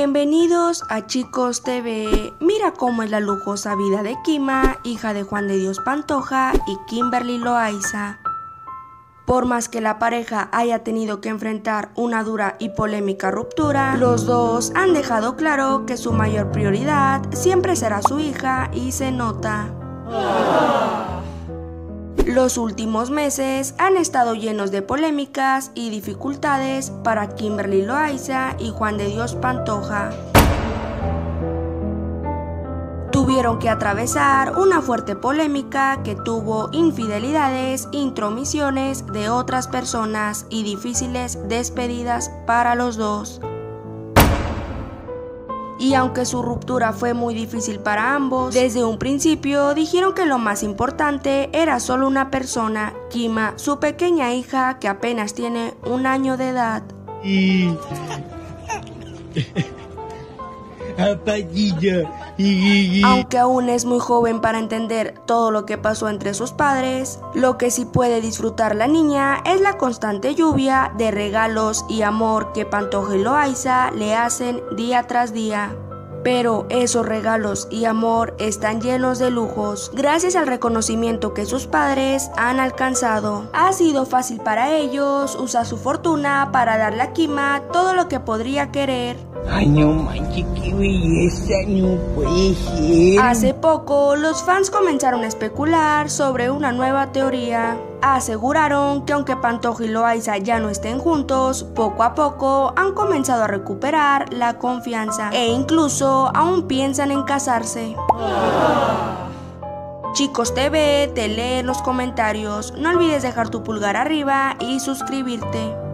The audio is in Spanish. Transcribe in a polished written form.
Bienvenidos a Chicos TV. Mira cómo es la lujosa vida de Kima, hija de Juan de Dios Pantoja y Kimberly Loaiza. Por más que la pareja haya tenido que enfrentar una dura y polémica ruptura, los dos han dejado claro que su mayor prioridad siempre será su hija y se nota. Los últimos meses han estado llenos de polémicas y dificultades para Kimberly Loaiza y Juan de Dios Pantoja. Tuvieron que atravesar una fuerte polémica que tuvo infidelidades, intromisiones de otras personas y difíciles despedidas para los dos. Y aunque su ruptura fue muy difícil para ambos, desde un principio dijeron que lo más importante era solo una persona, Kima, su pequeña hija que apenas tiene 1 año de edad. Aunque aún es muy joven para entender todo lo que pasó entre sus padres, lo que sí puede disfrutar la niña es la constante lluvia de regalos y amor que Pantoja y Loaiza le hacen día tras día. Pero esos regalos y amor están llenos de lujos, gracias al reconocimiento que sus padres han alcanzado. Ha sido fácil para ellos usar su fortuna para darle a Kima todo lo que podría querer. Ay, no manches, qué belleza, no puede ser. Hace poco, los fans comenzaron a especular sobre una nueva teoría. Aseguraron que aunque Pantoja y Loaiza ya no estén juntos, poco a poco han comenzado a recuperar la confianza e incluso aún piensan en casarse. Chicos TV te lee en los comentarios. No olvides dejar tu pulgar arriba y suscribirte.